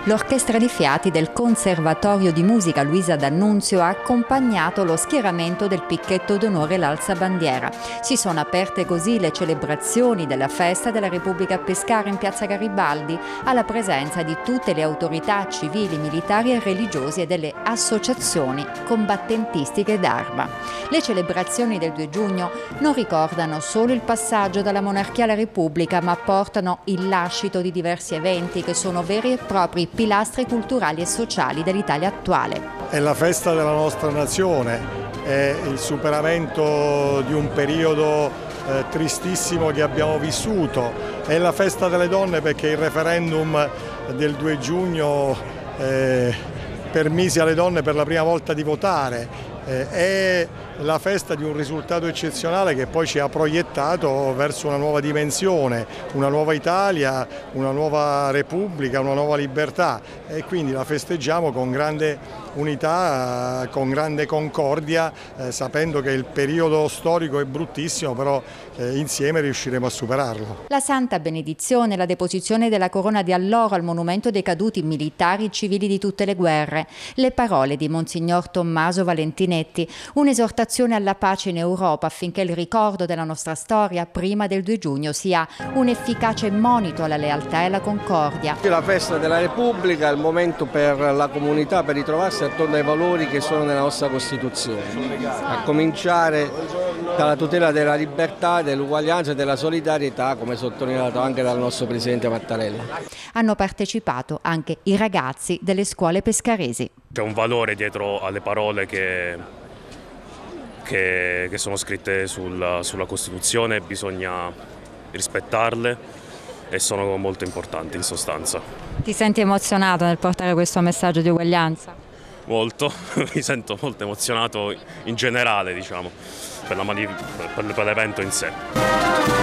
L'orchestra di fiati del Conservatorio di Musica Luisa D'Annunzio ha accompagnato lo schieramento del picchetto d'onore l'alzabandiera. Si sono aperte così le celebrazioni della festa della Repubblica Pescara in piazza Garibaldi, alla presenza di tutte le autorità civili, militari e religiose e delle associazioni combattentistiche d'arma. Le celebrazioni del 2 giugno non ricordano solo il passaggio dalla monarchia alla Repubblica, ma portano il lascito di diversi eventi che sono veri e propri pilastri culturali e sociali dell'Italia attuale. È la festa della nostra nazione, è il superamento di un periodo tristissimo che abbiamo vissuto, è la festa delle donne perché il referendum del 2 giugno permise alle donne per la prima volta di votare. È la festa di un risultato eccezionale che poi ci ha proiettato verso una nuova dimensione, una nuova Italia, una nuova Repubblica, una nuova libertà, e quindi la festeggiamo con grande unità, con grande concordia, sapendo che il periodo storico è bruttissimo, però insieme riusciremo a superarlo. La santa benedizione, la deposizione della corona di alloro al monumento dei caduti militari e civili di tutte le guerre, le parole di Monsignor Tommaso Valentinetti, un'esortazione alla pace in Europa affinché il ricordo della nostra storia prima del 2 giugno sia un efficace monito alla lealtà e alla concordia. La festa della Repubblica è il momento per la comunità per ritrovarsi attorno ai valori che sono nella nostra Costituzione, a cominciare dalla tutela della libertà, dell'uguaglianza e della solidarietà, come sottolineato anche dal nostro Presidente Mattarella. Hanno partecipato anche i ragazzi delle scuole pescaresi. C'è un valore dietro alle parole che sono scritte sulla Costituzione, bisogna rispettarle e sono molto importanti in sostanza. Ti senti emozionato nel portare questo messaggio di uguaglianza? Molto, mi sento molto emozionato in generale, diciamo, per l'evento in sé.